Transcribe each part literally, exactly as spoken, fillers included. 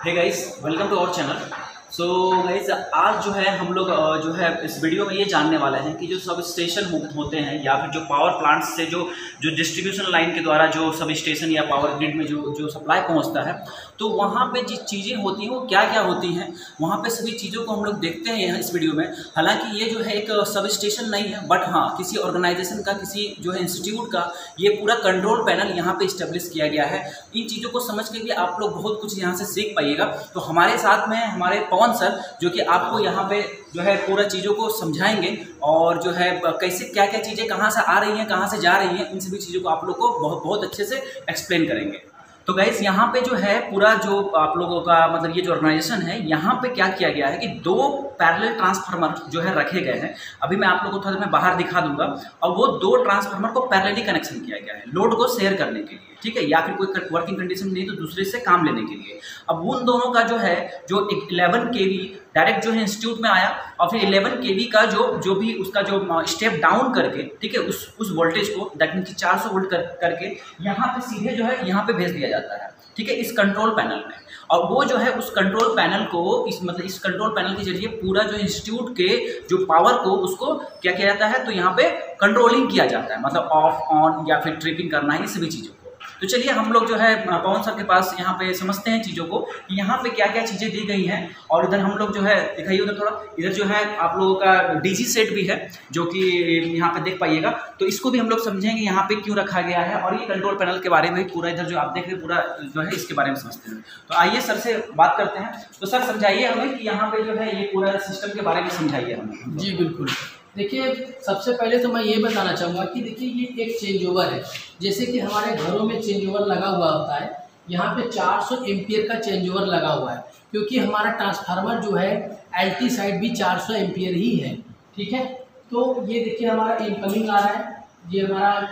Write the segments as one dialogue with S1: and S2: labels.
S1: Hey guys, welcome to our channel. So guys, आज जो है हम लोग जो है इस वीडियो में ये जानने वाले हैं कि जो सब स्टेशन होते हैं या फिर जो पावर प्लांट्स से जो जो डिस्ट्रीब्यूशन लाइन के द्वारा जो सब स्टेशन या पावर ग्रिड में जो जो सप्लाई पहुंचता है, तो वहाँ पे जिस चीज़ें होती हैं वो क्या क्या होती हैं, वहाँ पे सभी चीज़ों को हम लोग देखते हैं इस वीडियो में। हालांकि ये जो है एक सब स्टेशन नहीं है, बट हाँ किसी ऑर्गेनाइजेशन का, किसी जो है इंस्टीट्यूट का ये पूरा कंट्रोल पैनल यहाँ पे इस्टेब्लिश किया गया है। इन चीज़ों को समझ के भी आप लोग बहुत कुछ यहाँ से सीख पाइएगा। तो हमारे साथ में हमारे पवन सर जो कि आपको यहाँ पे जो है पूरा चीज़ों को समझाएंगे और जो है कैसे क्या क्या चीज़ें कहाँ से आ रही हैं, कहाँ से जा रही हैं, इन सभी चीज़ों को आप लोग को बहुत बहुत अच्छे से एक्सप्लेन करेंगे। तो गाइस, यहाँ पे जो है पूरा जो आप लोगों का मतलब ये जो ऑर्गेनाइजेशन है, यहाँ पे क्या किया गया है कि दो पैरेलल ट्रांसफार्मर जो है रखे गए हैं। अभी मैं आप लोगों को थोड़ा मैं बाहर दिखा दूंगा। और वो दो ट्रांसफार्मर को पैरेलली कनेक्शन किया गया है लोड को शेयर करने के लिए, ठीक है, या फिर कोई वर्किंग कंडीशन नहीं तो दूसरे से काम लेने के लिए। अब उन दोनों का जो है जो इलेवन के वी डायरेक्ट जो है इंस्टीट्यूट में आया और फिर इलेवन के वी का जो जो भी उसका जो स्टेप डाउन करके, ठीक है, उस उस वोल्टेज को दैट मीन कि चार सौ वोल्ट कर, करके यहाँ पे सीधे जो है यहाँ पे भेज दिया जाता है, ठीक है, इस कंट्रोल पैनल में। और वो जो है उस कंट्रोल पैनल को इस मतलब इस कंट्रोल पैनल के जरिए पूरा जो इंस्टीट्यूट के जो पावर को उसको क्या किया जाता है, तो यहाँ पे कंट्रोलिंग किया जाता है, मतलब ऑफ ऑन या फिर ट्रिपिंग करना है, ये सभी चीज़ों को। तो चलिए हम लोग जो है पवन सर के पास यहाँ पे समझते हैं चीज़ों को कि यहाँ पे क्या क्या चीज़ें दी गई हैं। और इधर हम लोग जो है दिखाइए उधर थोड़ा, इधर जो है आप लोगों का डीजी सेट भी है जो कि यहाँ पे देख पाइएगा। तो इसको भी हम लोग समझेंगे यहाँ पे क्यों रखा गया है, और ये कंट्रोल पैनल के बारे में पूरा इधर जो आप देख रहे हैं पूरा जो है इसके बारे में समझते हैं। तो आइए सर से बात करते हैं। तो सर समझाइए हमें कि यहाँ पे जो है ये पूरा सिस्टम के बारे में समझाइए हमें।
S2: जी बिल्कुल। देखिए, सबसे पहले तो मैं ये बताना चाहूँगा कि देखिए ये एक चेंज ओवर है। जैसे कि हमारे घरों में चेंज ओवर लगा हुआ होता है, यहाँ पे चार सौ एम्पियर का चेंज ओवर लगा हुआ है, क्योंकि हमारा ट्रांसफार्मर जो है एलटी साइड भी चार सौ एम्पियर ही है, ठीक है। तो ये देखिए हमारा इनकमिंग आ रहा है, ये हमारा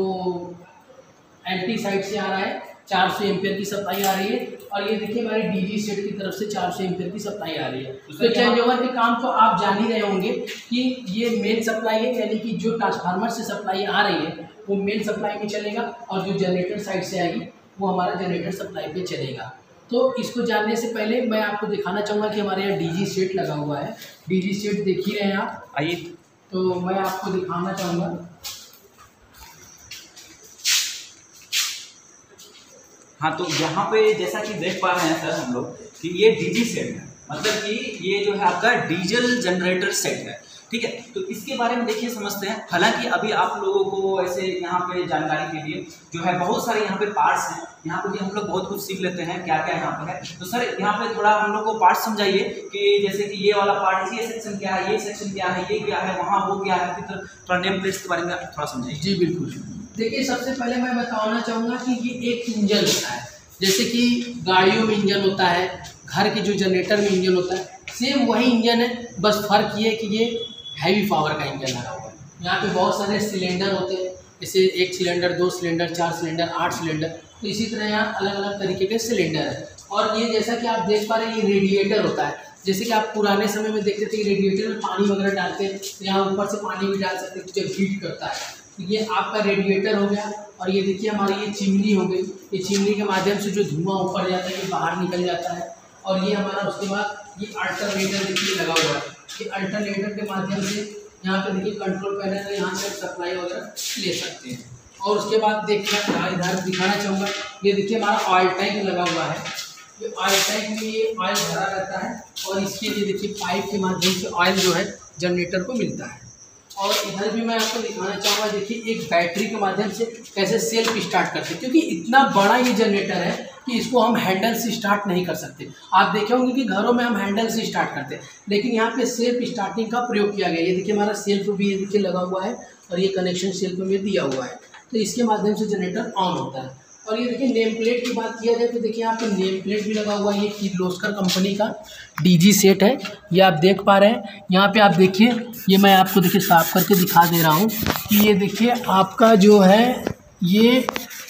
S2: जो एलटी साइड से आ रहा है चार सौ एम्पियर की सप्लाई आ रही है, और ये देखिए हमारी डीजी सेट की तरफ से चार सौ एम्पियर की सप्लाई आ रही है। तो चेंज ओवर के काम तो आप जान ही रहे होंगे कि ये मेन सप्लाई है, यानी कि जो ट्रांसफार्मर से सप्लाई आ रही है वो मेन सप्लाई में चलेगा, और जो जनरेटर साइड से आएगी वो हमारा जनरेटर सप्लाई पे चलेगा। तो इसको जानने से पहले मैं आपको दिखाना चाहूँगा कि हमारे यहाँ डीजी सेट लगा हुआ है। डीजी सेट देख ही रहे हैं आप,
S1: आइए।
S2: तो मैं आपको दिखाना चाहूँगा।
S1: हाँ, तो यहाँ पे जैसा कि देख पा रहे हैं सर हम लोग कि ये डीजी सेट है, मतलब कि ये जो है आपका डीजल जनरेटर सेट है, ठीक है। तो इसके बारे में देखिए समझते हैं। हालांकि अभी आप लोगों को ऐसे यहाँ पे जानकारी के लिए जो है बहुत सारे यहाँ पे पार्ट्स हैं, यहाँ पे भी हम लोग बहुत कुछ सीख लेते हैं क्या क्या यहाँ पे है। तो सर यहाँ पे थोड़ा हम लोग को पार्ट समझाइए कि जैसे कि ये वाला पार्ट, ये सेक्शन क्या है, ये सेक्शन क्या है, ये क्या है, वहाँ वो क्या है, फिर थोड़ा नेम प्लेट्स के बारे में थोड़ा समझाइए।
S2: जी बिल्कुल। देखिए, सबसे पहले मैं बताना चाहूँगा कि ये एक इंजन होता है, जैसे कि गाड़ियों में इंजन होता है, घर के जो जनरेटर में इंजन होता है, सेम वही इंजन है, बस फर्क ये है कि ये हैवी पावर का इंजन लगा हुआ है। यहाँ पे बहुत सारे सिलेंडर होते हैं, जैसे एक सिलेंडर, दो सिलेंडर, चार सिलेंडर, आठ सिलेंडर, तो इसी तरह यहाँ अलग अलग तरीके के सिलेंडर है। और ये जैसा कि आप देख पा रहे हैं ये रेडिएटर होता है। जैसे कि आप पुराने समय में देखते थे कि रेडिएटर में पानी वगैरह डालते हैं, तो यहाँ ऊपर से पानी भी डाल सकते हैं जब हीट करता है। तो ये आपका रेडिएटर हो गया। और ये देखिए हमारी ये चिमनी हो गई, ये चिमनी के माध्यम से जो धुआं ऊपर जाता है ये बाहर निकल जाता है। और ये हमारा उसके बाद ये अल्टरनेटर देखिए लगा हुआ है, ये अल्टरनेटर के माध्यम से यहाँ पे देखिए कंट्रोल पैनल है, यहाँ से सप्लाई वगैरह ले सकते हैं। और उसके बाद देखिए इधर दिखाना चाहूँगा, ये देखिए हमारा ऑयल टैंक लगा हुआ है। ये ऑयल टैंक में ये ऑयल भरा रहता है, और इसके लिए देखिए पाइप के माध्यम से ऑयल जो है जनरेटर को मिलता है। और इधर भी मैं आपको दिखाना चाहूँगा, देखिए एक बैटरी के माध्यम से कैसे सेल्फ स्टार्ट करते हैं, क्योंकि इतना बड़ा ये जनरेटर है कि इसको हम हैंडल से स्टार्ट नहीं कर सकते। आप देखे होंगे कि घरों में हम हैंडल से स्टार्ट करते हैं, लेकिन यहाँ पे सेल्फ स्टार्टिंग का प्रयोग किया गया है। ये देखिए हमारा सेल्फ भी ये देखिए लगा हुआ है, और ये कनेक्शन सेल्फ में दिया हुआ है, तो इसके माध्यम से जनरेटर ऑन होता है। और ये देखिए नेम प्लेट की बात किया जाए तो देखिए यहाँ पे नेम प्लेट भी लगा हुआ है। ये किर्लोस्कर कंपनी का डीजी सेट है, ये आप देख पा रहे हैं। यहाँ पे आप देखिए, ये मैं आपको देखिए साफ करके दिखा दे रहा हूँ कि ये देखिए आपका जो है ये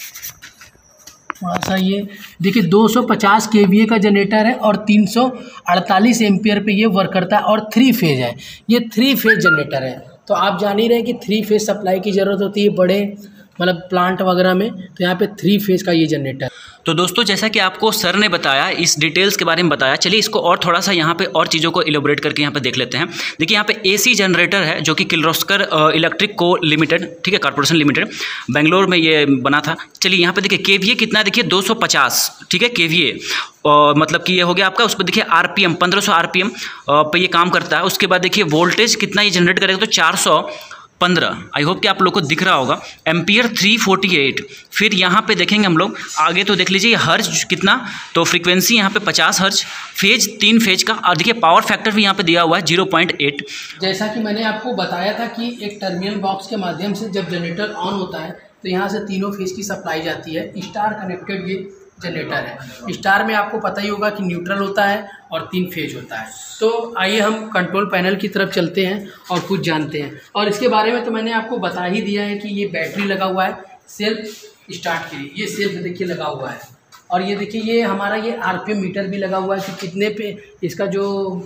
S2: थोड़ा सा ये देखिए दो सौ पचास केवीए का जनरेटर है, और तीन सौ अड़तालीस एम्पियर पे ये वर्क करता है, और थ्री फेज है। ये थ्री फेज जनरेटर है। तो आप जान ही रहे हैं कि थ्री फेज सप्लाई की ज़रूरत होती है बड़े मतलब प्लांट वगैरह में, तो यहाँ पे थ्री फेज का ये जनरेटर।
S1: तो दोस्तों जैसा कि आपको सर ने बताया, इस डिटेल्स के बारे में बताया, चलिए इसको और थोड़ा सा यहाँ पे और चीज़ों को इलेबोरेट करके यहाँ पे देख लेते हैं। देखिए यहाँ पे एसी जनरेटर है जो कि किर्लोस्कर इलेक्ट्रिक को लिमिटेड, ठीक है, कॉर्पोरेशन लिमिटेड, बेंगलोर में ये बना था। चलिए यहाँ पे देखिए केवीए कितना है, देखिए दो सौ पचास, ठीक है, केवीए, और मतलब कि ये हो गया आपका। उस पर देखिए आरपीएम पंद्रह सौ आरपीएम पे ये काम करता है। उसके बाद देखिए वोल्टेज कितना ये जनरेट करेगा, तो चार सौ पंद्रह, आई होप कि आप लोग को दिख रहा होगा। एम्पियर तीन सौ अड़तालीस। फिर यहाँ पे देखेंगे हम लोग आगे, तो देख लीजिए हर्ज कितना, तो फ्रीक्वेंसी यहाँ पे पचास हर्ज, फेज तीन फेज का, और देखिए पावर फैक्टर भी यहाँ पे दिया हुआ है जीरो पॉइंट एट।
S2: जैसा कि मैंने आपको बताया था कि एक टर्मिनल बॉक्स के माध्यम से जब जनरेटर ऑन होता है तो यहाँ से तीनों फेज की सप्लाई जाती है। स्टार कनेक्टेड ये जनरेटर है। स्टार में आपको पता ही होगा कि न्यूट्रल होता है और तीन फेज होता है। तो आइए हम कंट्रोल पैनल की तरफ चलते हैं और कुछ जानते हैं। और इसके बारे में तो मैंने आपको बता ही दिया है कि ये बैटरी लगा हुआ है सेल्फ स्टार्ट के लिए, ये सेल्फ देखिए लगा हुआ है। और ये देखिए ये हमारा ये आरपीएम मीटर भी लगा हुआ है कि कितने पे इसका जो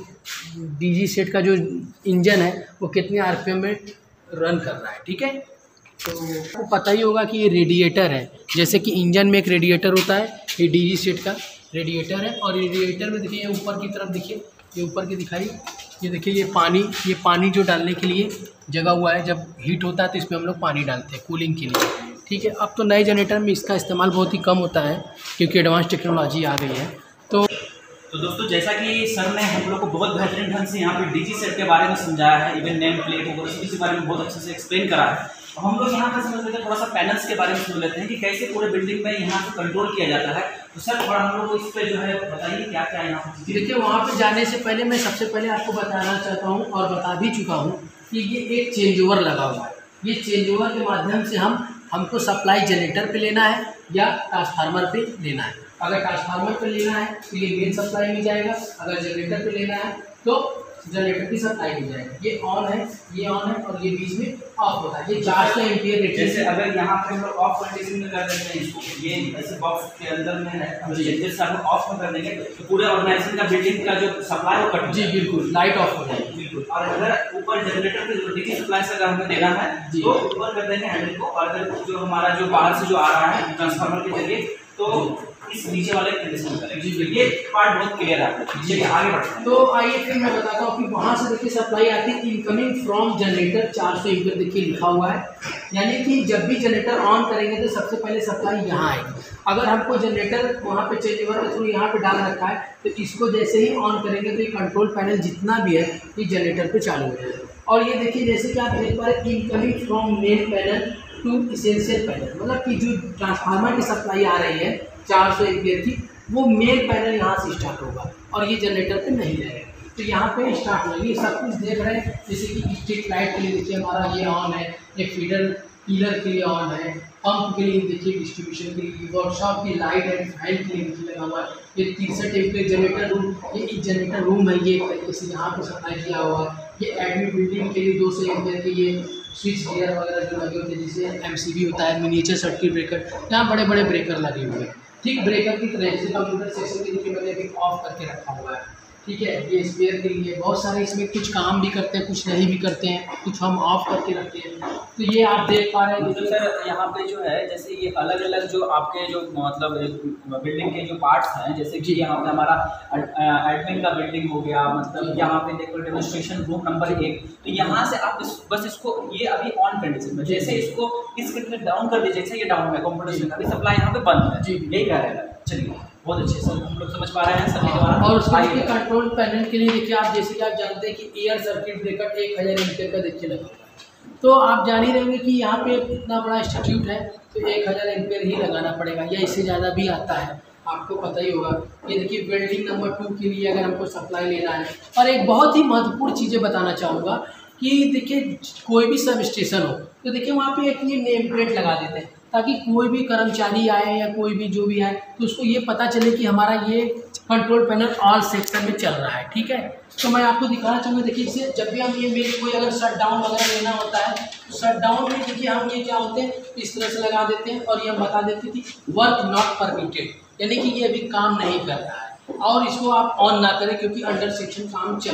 S2: डीजी सेट का जो इंजन है वो कितने आरपीएम में रन कर रहा है, ठीक है। तो आपको पता ही होगा कि ये रेडिएटर है, जैसे कि इंजन में एक रेडिएटर होता है, ये डीजी सेट का रेडिएटर है। और रेडिएटर में देखिए ये ऊपर की तरफ देखिए, ये ऊपर की दिखाई, ये देखिए ये पानी, ये पानी जो डालने के लिए जगह हुआ है। जब हीट होता है तो इसमें हम लोग पानी डालते हैं कूलिंग के लिए, ठीक है। अब तो नए जनरेटर में इसका इस्तेमाल बहुत ही कम होता है क्योंकि एडवांस टेक्नोलॉजी आ गई है। तो
S1: तो दोस्तों जैसा कि सर ने हम लोग को बहुत बेहतरीन ढंग से यहाँ पे डीजी सेट के बारे में समझाया है, इवन नेम प्लेट वगैरह सभी के बारे में बहुत अच्छे से एक्सप्लेन करा है। तो हम लोग यहाँ पर समझ लेते हैं, थोड़ा सा पैनल्स के बारे में सुन लेते हैं कि कैसे पूरे बिल्डिंग में यहाँ से कंट्रोल किया जाता है। तो सर थोड़ा हम लोग को इस पर जो है बताइए क्या क्या यहाँ पर।
S2: देखिए वहाँ पे जाने से पहले मैं सबसे पहले आपको बताना चाहता हूँ और बता भी चुका हूँ कि ये एक चेंज ओवर लगा हुआ है। ये चेंज ओवर के माध्यम से हम हमको सप्लाई जनरेटर पे लेना है या ट्रांसफार्मर पे लेना है। अगर ट्रांसफार्मर पे लेना है तो ये मेन सप्लाई में जाएगा, अगर जनरेटर पे लेना है तो जनरेटर की सप्लाई में जाएगा। ये ऑन है, ये ऑन है और ये बीच में ऑफ होता है। ये चार सौ एम्पियर रेटिंग।
S1: जैसे अगर यहाँ पे हम लोग ऑफ कंडीशन में कर देते हैं इसको, ये ऐसे बॉक्स के अंदर में है, जैसे हम ऑफ में कर देंगे तो पूरे ऑर्गेनाइजेशन का बिल्डिंग का जो सप्लाई वो कट।
S2: जी बिल्कुल, लाइट ऑफ हो जाएगी
S1: बिल्कुल। और अगर ऊपर जनरेटर पे डीसी सप्लाई से अगर हमें देना है तो ऊपर कर देंगे हैंडल को, और अगर जो हमारा जो बाहर से जो आ रहा है ट्रांसफार्मर के जरिए तो इस नीचे वाले कंडीशन करेंगे। ये पार्ट बहुत क्लियर है आपको। चलिए आगे बढ़ते हैं।
S2: तो आइए फिर मैं बताता हूँ कि वहाँ से देखिए सप्लाई आती है इनकमिंग फ्रॉम जनरेटर चार सौ एम्पियर देखिए लिखा हुआ है। यानी कि जब भी जनरेटर ऑन करेंगे तो सबसे पहले सप्लाई यहाँ आएगी। अगर हमको जनरेटर वहाँ पे चेंज ओवर के थ्रू यहाँ पे डाल रखा है तो इसको जैसे ही ऑन करेंगे तो ये कंट्रोल पैनल जितना भी है ये जनरेटर पे चालू हो जाएगा। और ये देखिए जैसे कि आप देख पा रहे हैं incoming from main panel to essential panel, मतलब कि जो ट्रांसफार्मर की सप्लाई आ रही है चार सौ एम्पियर की वो मेन पैनल यहाँ से स्टार्ट होगा और ये जनरेटर पे नहीं जाएगा। तो यहाँ पे स्टार्ट होगा। ये सब कुछ देख रहे हैं, जैसे कि स्ट्रीट लाइट के लिए देखिए हमारा ये ऑन है, एक फीडर पीलर के लिए ऑन है, पंप के लिए देखिए डिस्ट्रीब्यूशन के लिए, वर्कशॉप की लाइट एंड फैन के लिए देखिए लगा हुआ है। ये तिरसठ एम्पियर जनरेटर रूम, ये एक जनरेटर रूम है, ये तरीके से यहाँ पे सप्लाई किया हुआ है। ये एडमिट बिल्डिंग के लिए दो सौ एम्पियर के ये स्विच गियर वगैरह जो लगे होते हैं, जैसे एमसीबी होता है मिनिएचर सर्किट ब्रेकर, यहाँ बड़े बड़े ब्रेकर लगे हुए हैं। ठीक ब्रेकर की तरह जैसे कंप्यूटर सेक्शन के लिए मैंने अभी ऑफ करके रखा हुआ है, ठीक है। ये स्पेयर के लिए बहुत सारे इसमें कुछ काम भी करते हैं, कुछ नहीं भी करते हैं, कुछ हम ऑफ करके रखते हैं। तो ये आप देख पा रहे हैं।
S1: तो सर यहाँ पे जो है जैसे ये अलग अलग जो आपके जो मतलब बिल्डिंग के जो पार्ट्स हैं, जैसे कि यहाँ पे हमारा एडमिन का बिल्डिंग हो गया, मतलब यहाँ पे देखो डेमोन्स्ट्रेशन रूम नंबर एक, तो यहाँ से आप इस, बस इसको ये अभी ऑन कंडीशन में, जैसे इसको इस कंडीशन डाउन कर दीजिए, जैसे ये डाउन है कंप्यूटर से अभी सप्लाई यहाँ पे बंद है, यही कह रहे हैं। चलिए बहुत अच्छे से हम लोग समझ पा रहे हैं सभी द्वारा।
S2: और उसके कंट्रोल पैनल के लिए देखिए आप जैसे कि आप जानते हैं कि एयर सर्किट ब्रेकर एक हज़ार एम्पियर का देखिए लगा हुआ है। तो आप जान ही रहेंगे कि यहाँ पे इतना बड़ा इंस्टीट्यूट है तो एक हज़ार एम्पियर ही लगाना पड़ेगा या इससे ज़्यादा भी आता है, आपको पता ही होगा। ये देखिए वेल्डिंग नंबर टू के लिए अगर हमको सप्लाई लेना है। और एक बहुत ही महत्वपूर्ण चीज़ें बताना चाहूँगा कि देखिए कोई भी सब स्टेशन हो तो देखिए वहाँ पे एक ये नेम प्लेट लगा देते हैं ताकि कोई भी कर्मचारी आए या कोई भी जो भी आए तो उसको ये पता चले कि हमारा ये कंट्रोल पैनल ऑल सेक्शन में चल रहा है, ठीक है। तो मैं आपको दिखाना चाहूँगा, देखिए इसे जब भी हम ये मेरे कोई अगर शट डाउन वगैरह लेना होता है तो शट डाउन में देखिए हम ये क्या होते हैं इस तरह से लगा देते हैं और ये हम बता देते थे वर्क नॉट परमिटेड, यानी कि ये अभी काम नहीं कर रहा है और इसको आप ऑन ना करें क्योंकि अंडर सेक्शन काम चल रहा है।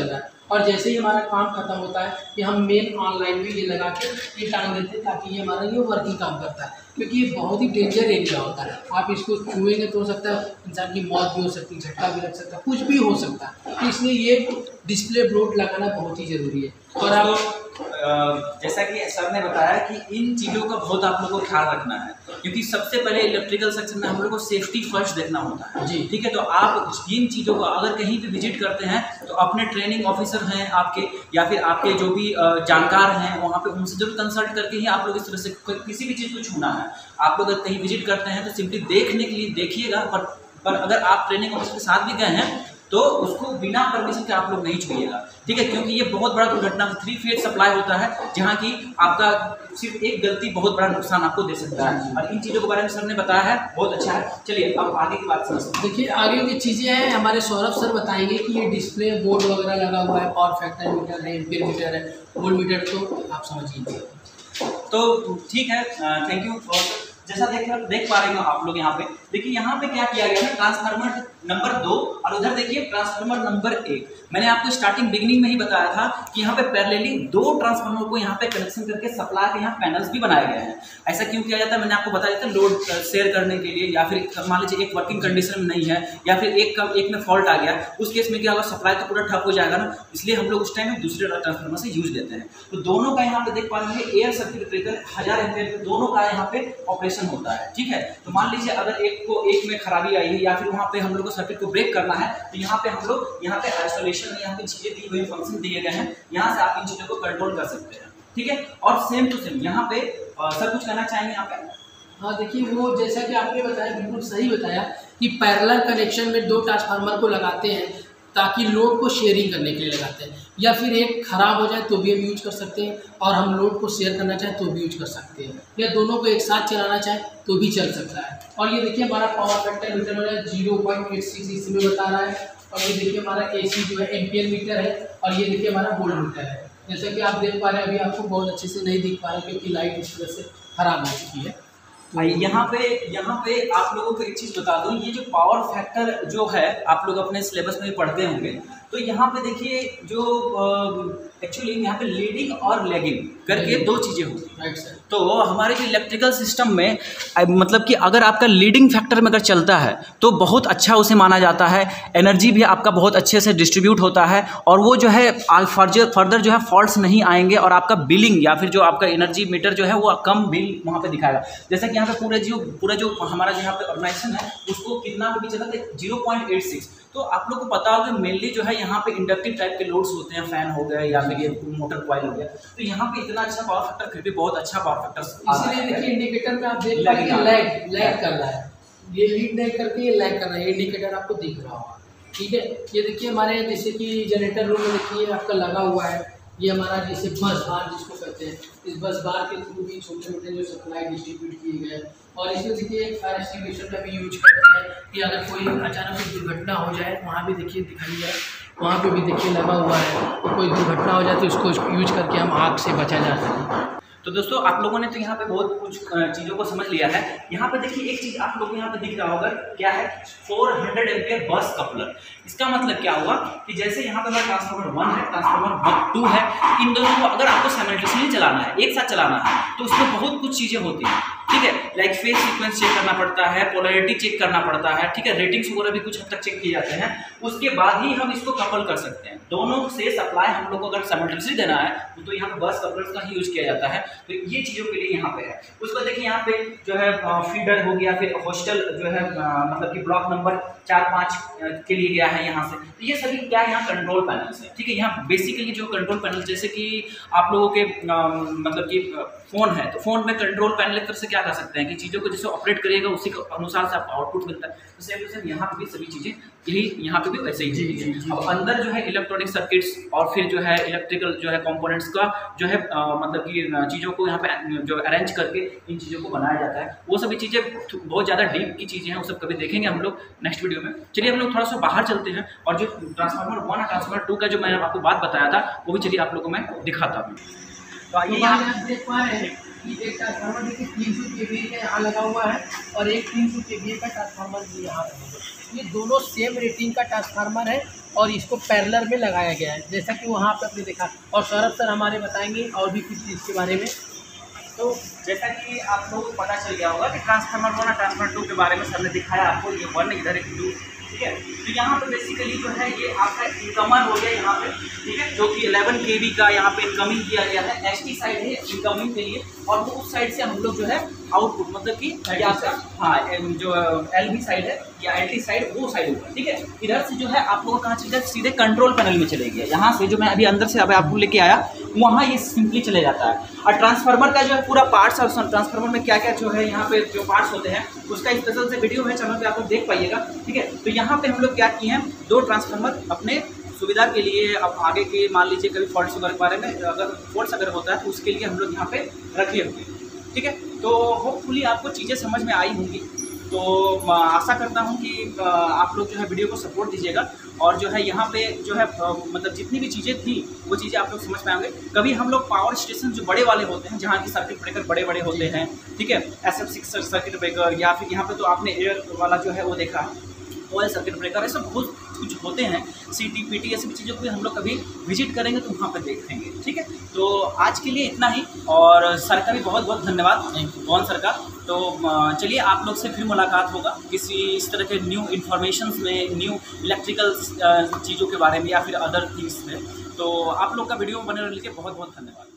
S2: और जैसे ही हमारा काम खत्म होता है कि हम मेन ऑनलाइन में ये लगा के ये टांग देते हैं ताकि ये हमारा ये वर्किंग काम करता है, क्योंकि ये बहुत ही डेंजर एरिया होता है। आप इसको छुएंगे तो हो सकता है इंसान की मौत भी हो सकती है, झटका भी लग सकता है, कुछ भी हो सकता है। तो इसलिए ये डिस्प्ले बोर्ड लगाना बहुत ही ज़रूरी है। और आप
S1: जैसा कि सर ने बताया कि इन चीज़ों का बहुत आप लोगों को ख्याल रखना है, क्योंकि सबसे पहले इलेक्ट्रिकल सेक्शन में हम लोग को सेफ्टी फर्स्ट देखना होता है
S2: जी।
S1: ठीक है। तो आप इन चीज़ों को अगर कहीं भी विजिट करते हैं तो अपने ट्रेनिंग ऑफिसर हैं आपके या फिर आपके जो भी जानकार हैं वहाँ पे उनसे जरूर कंसल्ट करके ही आप लोग इस तरह से किसी भी चीज़ को छूना है। आप लोग अगर कहीं विजिट करते हैं तो सिंपली देखने के लिए देखिएगा, पर पर अगर आप ट्रेनिंग ऑफिसर के साथ भी गए हैं तो उसको बिना परमिशन के आप लोग नहीं छूइएगा, ठीक है, क्योंकि ये बहुत बड़ा दुर्घटना थ्री फेज सप्लाई होता है जहाँ की आपका सिर्फ एक गलती बहुत बड़ा नुकसान आपको दे सकता है। और इन चीज़ों के बारे में सर ने बताया है, बहुत अच्छा है। चलिए अब आगे की बात समझते हैं।
S2: देखिए आगे की चीज़ें हैं, हमारे सौरभ सर बताएंगे कि ये डिस्प्ले बोर्ड वगैरह लगा हुआ है, पावर फैक्टर मीटर है, एम्पीयर मीटर है, वोल्ट मीटर, तो आप समझ लीजिए।
S1: तो ठीक है, थैंक यू। और जैसा देख देख पा रहे हो आप लोग यहाँ पे, देखिए यहाँ पे क्या किया गया है, ट्रांसफार्मर नंबर दो और उधर देखिए ट्रांसफार्मर नंबर एक। मैंने आपको स्टार्टिंग बिगनिंग में ही बताया था कि यहाँ पे पैरेलली दो ट्रांसफार्मर को यहाँ पे कनेक्शन करके सप्लाई के यहाँ पैनल्स भी बनाए गए हैं। ऐसा क्यों किया जाता है मैंने आपको बताया था, लोड शेयर करने के लिए, या फिर मान लीजिए एक वर्किंग कंडीशन में नहीं है या फिर एक कम एक में फॉल्ट आ गया, उस केस में क्या होगा, सप्लाई तो पूरा ठप हो जाएगा ना, इसलिए हम लोग उस टाइम में दूसरे ट्रांसफार्मर से यूज देते हैं। तो दोनों का यहाँ पे देख पा रहे हैं एयर सर्किट ब्रेकर हजार एम्पीयर दोनों का यहाँ पे ऑपरेशन होता है, ठीक है। तो मान लीजिए अगर एक को एक में खराबी आई है या फिर वहाँ पे हम लोग को सर्किट को ब्रेक करना है तो यहाँ पे हम लोग यहाँ पे आइसोलेशन में यहाँ पे चीजें दी हुई फंक्शन दिए गए हैं, यहाँ से आप इन चीजों को कंट्रोल कर सकते हैं, ठीक है। और सेम टू सेम यहाँ पे सर कुछ कहना चाहेंगे यहाँ पे?
S2: हाँ देखिए, वो जैसा कि आपने बताया बिल्कुल सही बताया कि पैरेलल कनेक्शन में दो ट्रांसफार्मर को लगाते हैं ताकि लोड को शेयरिंग करने के लिए लगाते हैं, या फिर एक खराब हो जाए तो भी हम यूज कर सकते हैं और हम लोड को शेयर करना चाहें तो भी यूज कर सकते हैं, या दोनों को एक साथ चलाना चाहें तो भी चल सकता है। और ये देखिए हमारा पावर फैक्टर मीटर है जीरो पॉइंट एट सिक्स इसमें बता रहा है, और ये देखिए हमारा एसी जो है एम्पियर मीटर है, और ये देखिए हमारा वोल्ट मीटर है। जैसा कि आप देख पा रहे हैं, अभी आपको बहुत अच्छे से नहीं दिख पा रहा है क्योंकि लाइट इस तरह से खराब हो चुकी है।
S1: यहाँ पे यहाँ पे आप लोगों को एक चीज़ बता दूँ, ये जो पावर फैक्टर जो है आप लोग अपने सिलेबस में पढ़ते होंगे, तो यहाँ पे देखिए जो एक्चुअली यहाँ पे लीडिंग और लैगिंग करके दो चीज़ें होती हैं।
S2: Right sir.
S1: तो हमारे जो इलेक्ट्रिकल सिस्टम में मतलब कि अगर आपका लीडिंग फैक्टर में अगर चलता है तो बहुत अच्छा उसे माना जाता है, एनर्जी भी आपका बहुत अच्छे से डिस्ट्रीब्यूट होता है और वो जो है फर्दर फर्दर जो है फॉल्ट्स नहीं आएंगे और आपका बिलिंग या फिर जो आपका एनर्जी मीटर जो है वो कम बिल वहाँ पे दिखाएगा। जैसा कि यहाँ पे पूरे जो पूरा जो हमारा जो यहाँ पे ऑर्गेनाइजेशन है उसको कितना भी चला था जीरो पॉइंट एट सिक्स। तो आप लोग को पता होगा मेनली जो है यहाँ पे इंडक्टिव टाइप के लोड्स होते हैं, फैन हो गए या फिर ये मोटर कॉइल हो गया, तो यहाँ पे इतना अच्छा पावर फैक्टर फिर भी बहुत अच्छा पावर फैक्टर।
S2: इसीलिए देखिए इंडिकेटर में आप देख पा रहे हैं लैग लैग कर रहा है, ये लीड नहीं करके ये लैग कर रहा है, इंडिकेटर आपको दिख रहा होगा, ठीक है। ये देखिए हमारे जैसे कि जनरेटर रूम में देखिए आपका लगा हुआ है, ये हमारा जैसे बस बार जिसको कहते हैं, इस बस बार के थ्रू भी छोटे छोटे जो सप्लाई डिस्ट्रीब्यूट किए गए, और इसमें देखिए एक फायर एक्सटिंग्विशर का भी यूज करते हैं कि अगर कोई अचानक से दुर्घटना हो जाए, वहाँ भी देखिए दिखाई जाए, वहाँ पे भी देखिए लगा हुआ है, तो कोई दुर्घटना हो जाए तो इसको यूज करके हम आग से बचा जा सके।
S1: तो दोस्तों आप लोगों ने तो यहाँ पे बहुत कुछ चीज़ों को समझ लिया है। यहाँ पे देखिए एक चीज़ आप लोगों को यहाँ पे दिख रहा होगा, क्या है, four hundred ampere bus coupler. इसका मतलब क्या हुआ कि जैसे यहाँ पे हमारा ट्रांसफार्मर वन है, ट्रांसफार्मर वन टू है, इन दोनों को अगर आपको साइमल्टेनियसली चलाना है, एक साथ चलाना है, तो उसमें बहुत कुछ चीज़ें होती हैं, ठीक है। लाइक फेज सीक्वेंस चेक करना पड़ता है, पोलैरिटी चेक करना पड़ता है, ठीक है, रेटिंग्स वगैरह भी कुछ हद तक चेक किए जाते हैं, उसके बाद ही हम इसको कपल कर सकते हैं। दोनों से सप्लाई हम लोग को अगर साइमल्टेनियसली देना है तो यहाँ पे बस कपलर्स का ही यूज किया जाता है। तो ये चीज़ों के लिए यहाँ पे है। उसको देखिए यहाँ पे जो है फीडर हो गया, फिर हॉस्टल जो है मतलब कि ब्लॉक नंबर चार पाँच के लिए गया है यहाँ से। तो ये सभी क्या है, यहाँ कंट्रोल पैनल्स है, ठीक है। यहाँ बेसिकली जो कंट्रोल पैनल, जैसे कि आप लोगों के मतलब कि फ़ोन है, तो फ़ोन में कंट्रोल पैनल एक तरह से क्या कर सकते हैं कि चीज़ों को जैसे ऑपरेट करिएगा उसी के अनुसार से आपको आउटपुट मिलता है। तो सेम टू सेम यहाँ पे भी सभी चीज़ें यही यहाँ पे भी वैसे ही चीज़ है। अब अंदर जो है इलेक्ट्रॉनिक सर्किट्स और फिर जो है इलेक्ट्रिकल जो है कंपोनेंट्स का जो है आ, मतलब कि चीज़ों को यहाँ पे जो अरेंज करके इन चीज़ों को बनाया जाता है, वो सभी चीज़ें बहुत ज़्यादा डीप की चीज़ें हैं, वो सब कभी देखेंगे हम लोग नेक्स्ट वीडियो में। चलिए हम लोग थोड़ा सा बाहर चलते हैं और जो ट्रांसफार्मर वन और ट्रांसफार्मर टू का जो मैंने आपको बात बताया था वो भी चलिए आप लोगों को मैं दिखाता हूँ। तो आइए
S2: तो
S1: यहाँ
S2: आप देख पा रहे हैं कि एक ट्रांसफार्मर देखिए तीन सौ के वी का यहाँ लगा हुआ है और एक तीन सौ के वी का ट्रांसफार्मर भी यहाँ लगा हुआ है। ये दोनों सेम रेटिंग का ट्रांसफार्मर है और इसको पैरेलल में लगाया गया है, जैसा कि वहाँ पर आपने देखा। और सौरभ सर हमारे बताएंगे और भी कुछ चीज़ के बारे में।
S1: तो जैसा कि आप लोगों को पता चल गया होगा कि ट्रांसफार्मर वन और ट्रांसफार्मर टू के बारे में सर ने दिखाया आपको, ये वन इधर एक टू, ठीक है। तो यहाँ पे बेसिकली जो है ये आपका इनकमर हो गया यहाँ पे, ठीक है, जो कि इलेवन केवी का यहाँ पे इनकमिंग किया गया है। एचटी साइड है इनकमिंग के लिए, और वो उस साइड से हम लोग जो है आउटपुट, मतलब कि ये आपका हाँ जो एलवी साइड है या एलटी साइड, वो साइड होगा, ठीक है। इधर से जो है आप लोगों को कहाँ चीज़ सीधे कंट्रोल पैनल में चले गया। यहाँ से जो मैं अभी अंदर से अभी आपको लेके आया, वहाँ ये सिंपली चले जाता है। और ट्रांसफार्मर का जो है पूरा पार्ट्स और ट्रांसफार्मर में क्या क्या जो है यहाँ पे जो पार्ट्स होते हैं उसका स्पेशल से वीडियो है चैनल पे, आप लोग देख पाइएगा, ठीक है। तो यहाँ पे हम लोग क्या किए हैं, दो ट्रांसफार्मर अपने सुविधा के लिए, अब आगे के मान लीजिए कभी फॉल्ट वगैरह के बारे में अगर फॉल्ट अगर होता है तो उसके लिए हम लोग यहाँ पे रखे हुए हैं, ठीक है। तो होपफुली आपको चीज़ें समझ में आई होंगी। तो आशा करता हूँ कि आप लोग जो है वीडियो को सपोर्ट दीजिएगा, और जो है यहाँ पे जो है मतलब जितनी भी चीज़ें थी वो चीज़ें आप लोग समझ पाएंगे। कभी हम लोग पावर स्टेशन जो बड़े वाले होते हैं, जहाँ की सर्किट ब्रेकर बड़े बड़े होते हैं, ठीक है, S F six circuit breaker, या फिर यहाँ पे तो आपने एयर वाला जो है वो देखा है, ऑयल सर्किट ब्रेकर, ऐसे बहुत कुछ होते हैं, सी टी पी टी, ऐसी चीज़ों को भी हम लोग कभी विजिट करेंगे तो वहाँ पर देखेंगे, ठीक है। तो आज के लिए इतना ही, और सर का भी बहुत बहुत धन्यवाद, पवन सर का। तो चलिए आप लोग से फिर मुलाकात होगा किसी इस तरह के न्यू इन्फॉर्मेशन में, न्यू इलेक्ट्रिकल चीज़ों के बारे में या फिर अदर थिंग्स में। तो आप लोग का वीडियो में बने रहने के लिए बहुत बहुत धन्यवाद।